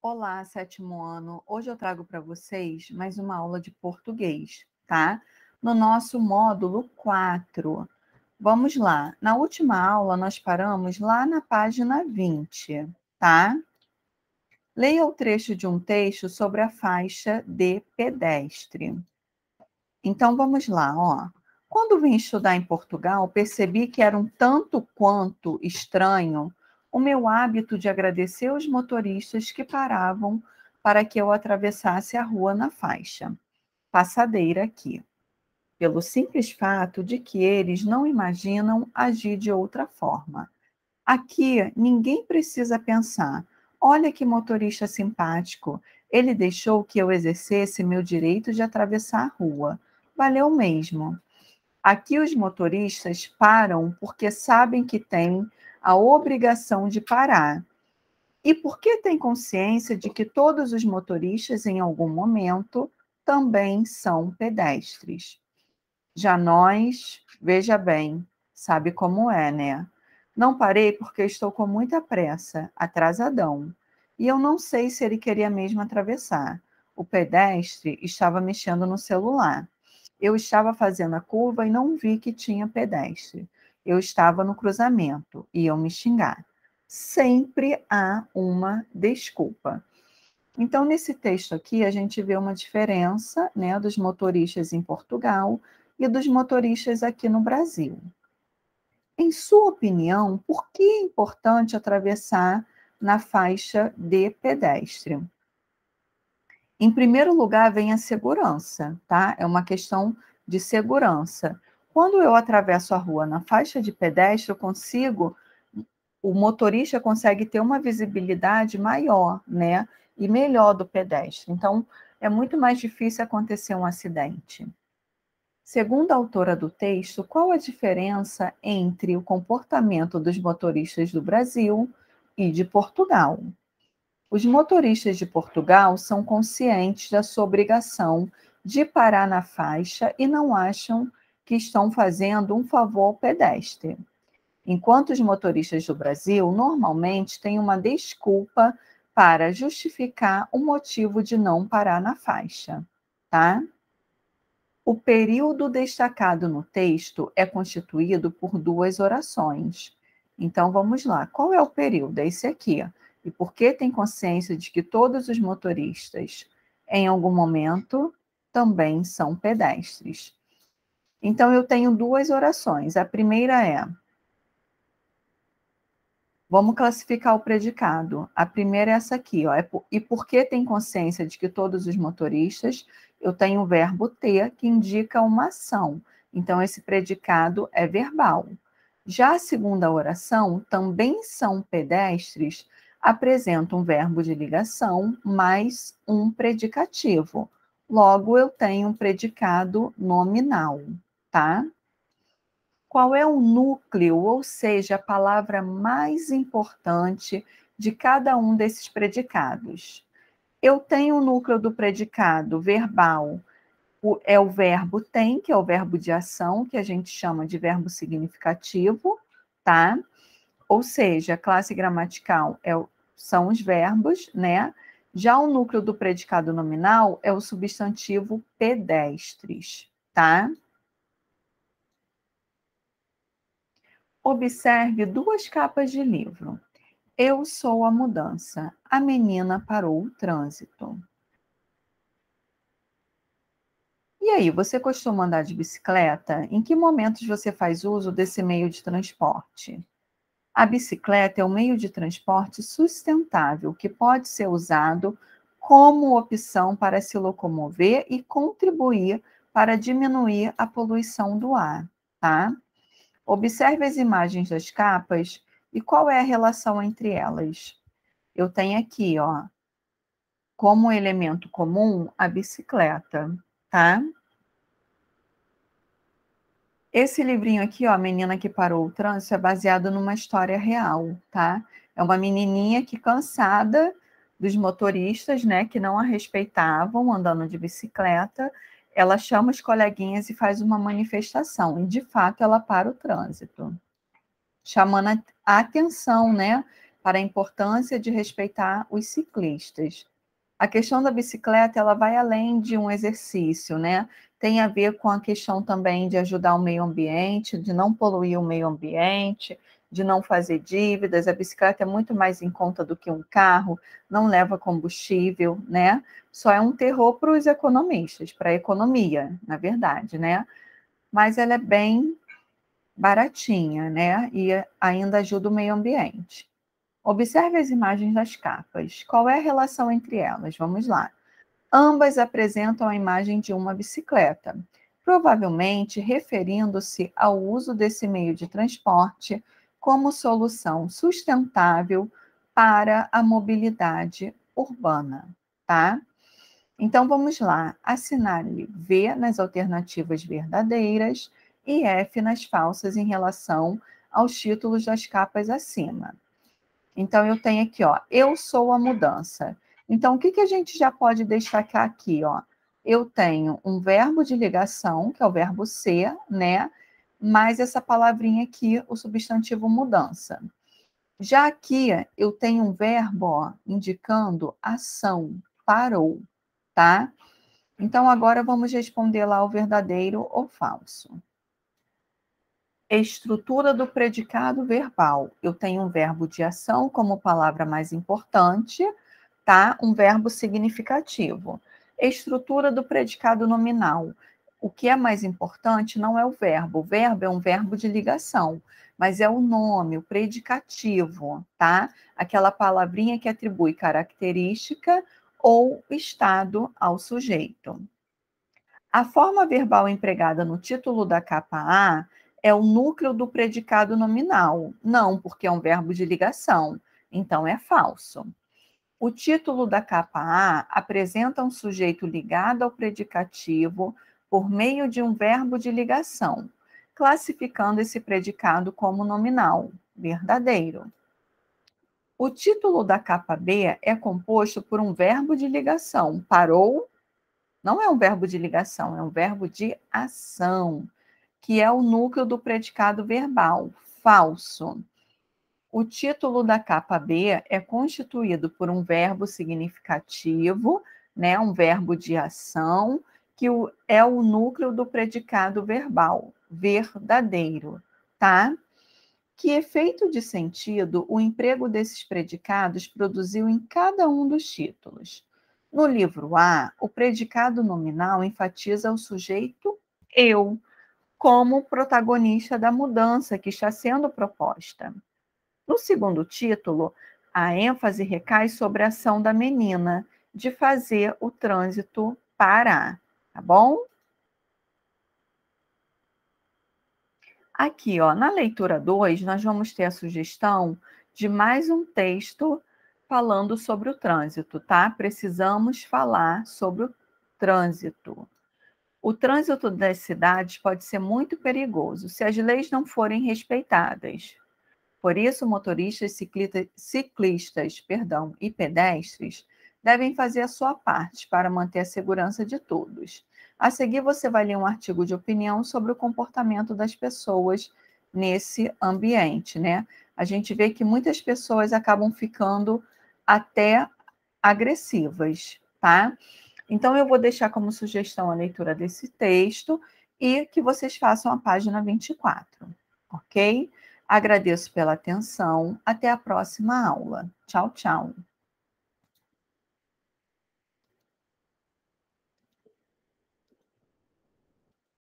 Olá, sétimo ano. Hoje eu trago para vocês mais uma aula de português, tá? No nosso módulo 4. Vamos lá. Na última aula, nós paramos lá na página 20, tá? Leia o trecho de um texto sobre a faixa de pedestre. Então, vamos lá, ó. Quando vim estudar em Portugal, percebi que era um tanto quanto estranho o meu hábito de agradecer aos motoristas que paravam para que eu atravessasse a rua na faixa passadeira aqui, pelo simples fato de que eles não imaginam agir de outra forma. Aqui, ninguém precisa pensar: olha que motorista simpático, ele deixou que eu exercesse meu direito de atravessar a rua. Valeu mesmo. Aqui os motoristas param porque sabem que têm a obrigação de parar. E porque têm consciência de que todos os motoristas, em algum momento, também são pedestres. Já nós, veja bem, sabe como é, né? Não parei porque estou com muita pressa, atrasadão. E eu não sei se ele queria mesmo atravessar. O pedestre estava mexendo no celular. Eu estava fazendo a curva e não vi que tinha pedestre. Eu estava no cruzamento, iam me xingar. Sempre há uma desculpa. Então, nesse texto aqui, a gente vê uma diferença, né, dos motoristas em Portugal e dos motoristas aqui no Brasil. Em sua opinião, por que é importante atravessar na faixa de pedestre? Em primeiro lugar, vem a segurança, tá? É uma questão de segurança. Quando eu atravesso a rua na faixa de pedestre, o motorista consegue ter uma visibilidade maior, né? E melhor do pedestre. Então, é muito mais difícil acontecer um acidente. Segundo a autora do texto, qual a diferença entre o comportamento dos motoristas do Brasil e de Portugal? Os motoristas de Portugal são conscientes da sua obrigação de parar na faixa e não acham que estão fazendo um favor ao pedestre. Enquanto os motoristas do Brasil normalmente têm uma desculpa para justificar o motivo de não parar na faixa, tá? O período destacado no texto é constituído por duas orações. Então, vamos lá. Qual é o período? É esse aqui. E por que tem consciência de que todos os motoristas, em algum momento, também são pedestres? Então, eu tenho duas orações. A primeira é: vamos classificar o predicado. A primeira é essa aqui, ó. E porque tem consciência de que todos os motoristas, eu tenho o verbo ter, que indica uma ação. Então, esse predicado é verbal. Já a segunda oração, também são pedestres, apresenta um verbo de ligação mais um predicativo. Logo, eu tenho um predicado nominal, tá? Qual é o núcleo, ou seja, a palavra mais importante de cada um desses predicados? Eu tenho o núcleo do predicado verbal, é o verbo tem, que é o verbo de ação, que a gente chama de verbo significativo, tá? Ou seja, a classe gramatical são os verbos, né? Já o núcleo do predicado nominal é o substantivo pedestres, tá? Observe duas capas de livro. Eu sou a mudança. A menina parou o trânsito. E aí, você costuma andar de bicicleta? Em que momentos você faz uso desse meio de transporte? A bicicleta é um meio de transporte sustentável que pode ser usado como opção para se locomover e contribuir para diminuir a poluição do ar, tá? Observe as imagens das capas e qual é a relação entre elas. Eu tenho aqui, ó, como elemento comum a bicicleta, tá? Esse livrinho aqui, ó, A Menina que Parou o Trânsito, é baseado numa história real, tá? É uma menininha que, cansada dos motoristas, né, que não a respeitavam andando de bicicleta, ela chama os coleguinhas e faz uma manifestação. E, de fato, ela para o trânsito, chamando a atenção, né, para a importância de respeitar os ciclistas. A questão da bicicleta, ela vai além de um exercício, né? Tem a ver com a questão também de ajudar o meio ambiente, de não poluir o meio ambiente, de não fazer dívidas. A bicicleta é muito mais em conta do que um carro, não leva combustível, né? Só é um terror para os economistas, para a economia, na verdade, né? Mas ela é bem baratinha, né? E ainda ajuda o meio ambiente. Observe as imagens das capas. Qual é a relação entre elas? Vamos lá. Ambas apresentam a imagem de uma bicicleta, provavelmente referindo-se ao uso desse meio de transporte como solução sustentável para a mobilidade urbana, tá? Então vamos lá, assinale V nas alternativas verdadeiras e F nas falsas em relação aos títulos das capas acima. Então, eu tenho aqui, ó, eu sou a mudança. Então, o que que a gente já pode destacar aqui, ó? Eu tenho um verbo de ligação, que é o verbo ser, né? Mais essa palavrinha aqui, o substantivo mudança. Já aqui, eu tenho um verbo, ó, indicando ação, parou, tá? Então, agora vamos responder lá o verdadeiro ou falso. Estrutura do predicado verbal. Eu tenho um verbo de ação como palavra mais importante, tá? Um verbo significativo. Estrutura do predicado nominal. O que é mais importante não é o verbo é um verbo de ligação, mas é o nome, o predicativo, tá? Aquela palavrinha que atribui característica ou estado ao sujeito. A forma verbal empregada no título da capa A é o núcleo do predicado nominal. Não, porque é um verbo de ligação. Então é falso. O título da capa A apresenta um sujeito ligado ao predicativo por meio de um verbo de ligação, classificando esse predicado como nominal, verdadeiro. O título da capa B é composto por um verbo de ligação, parou. Não é um verbo de ligação, é um verbo de ação, que é o núcleo do predicado verbal, falso. O título da capa B é constituído por um verbo significativo, né, um verbo de ação, que é o núcleo do predicado verbal, verdadeiro, tá? Que efeito de sentido o emprego desses predicados produziu em cada um dos títulos? No livro A, o predicado nominal enfatiza o sujeito eu, como protagonista da mudança que está sendo proposta. No segundo título, a ênfase recai sobre a ação da menina de fazer o trânsito parar, tá bom? Aqui, ó, na leitura 2, nós vamos ter a sugestão de mais um texto falando sobre o trânsito, tá? Precisamos falar sobre o trânsito. O trânsito das cidades pode ser muito perigoso se as leis não forem respeitadas. Por isso, motoristas, ciclistas, e pedestres devem fazer a sua parte para manter a segurança de todos. A seguir, você vai ler um artigo de opinião sobre o comportamento das pessoas nesse ambiente, né? A gente vê que muitas pessoas acabam ficando até agressivas, tá? Então, eu vou deixar como sugestão a leitura desse texto e que vocês façam a página 24, ok? Agradeço pela atenção. Até a próxima aula. Tchau, tchau.